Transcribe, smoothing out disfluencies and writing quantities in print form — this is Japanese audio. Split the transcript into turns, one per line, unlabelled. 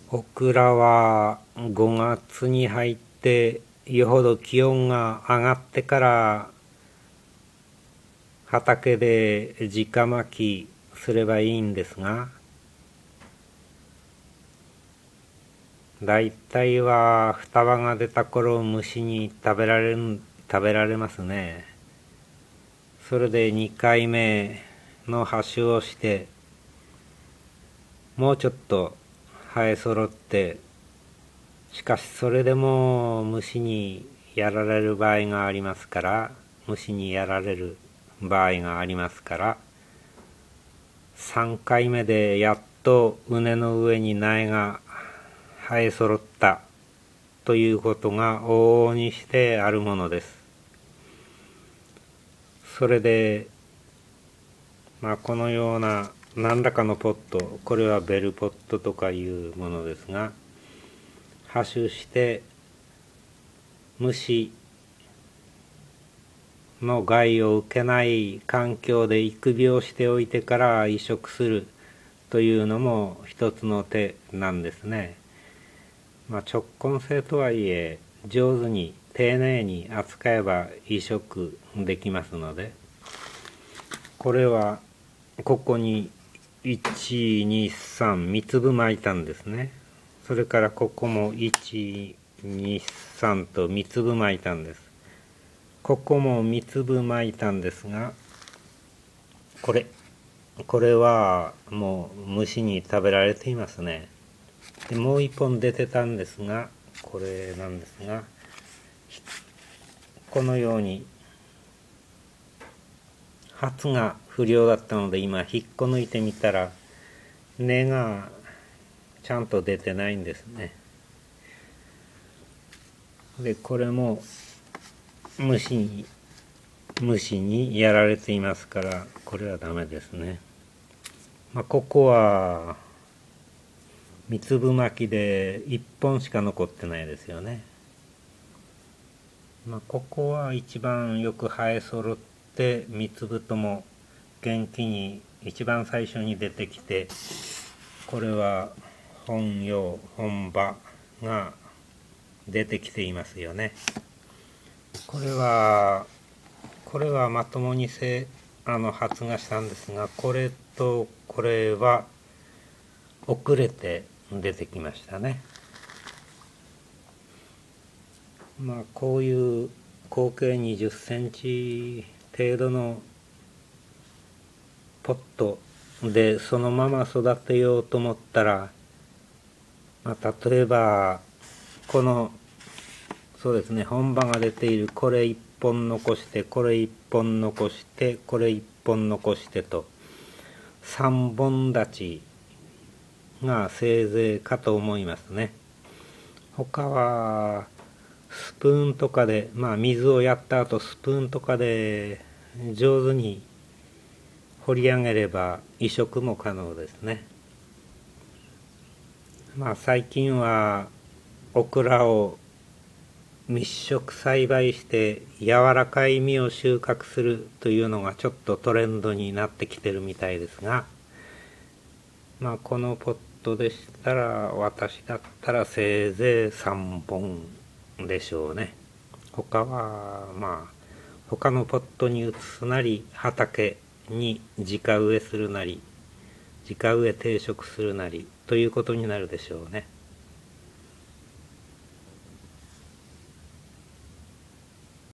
オクラは5月に入ってよほど気温が上がってから畑で直巻きすればいいんですが、だいたいは双葉が出た頃虫に食べられますね。それで2回目の播種をして、もうちょっと生え揃って、しかしそれでも虫にやられる場合がありますから、3回目でやっと畝の上に苗が生え揃ったということが往々にしてあるものです。それでこのような何らかのポット、これはベルポットとかいうものですが、播種して虫の害を受けない環境で育苗しておいてから移植するというのも一つの手なんですね。直根性とはいえ上手に丁寧に扱えば移植できますので、これはここに123三粒巻いたんですね。それからここも123と三粒巻いたんです。ここも三粒巻いたんですが、これはもう虫に食べられていますね。でもう一本出てたんですが、これなんですが、このように発が不良だったので今引っこ抜いてみたら根がちゃんと出てないんですね。でこれも虫にやられていますから、これはダメですね。ここは三粒巻きで1本しか残ってないですよね。ここは一番よく生え揃って三粒とも元気に一番最初に出てきて、これは本葉本葉が出てきていますよね。これはまともに発芽したんですが、これとこれは遅れて出てきましたね。こういう合計20センチ程度のポットでそのまま育てようと思ったら、例えばこのそうですね、本葉が出ているこれ1本残して、これ1本残して、これ1本残してと3本立ちがせいぜいかと思いますね。他はスプーンとかで、水をやった後スプーンとかで上手に掘り上げれば移植も可能ですね。最近はオクラを密植栽培して柔らかい実を収穫するというのがちょっとトレンドになってきてるみたいですが、このポットでしたら、私だったらせいぜい3本でしょうね。他は他のポットに移すなり、畑に直植えするなり、直植え定植するなりということになるでしょうね。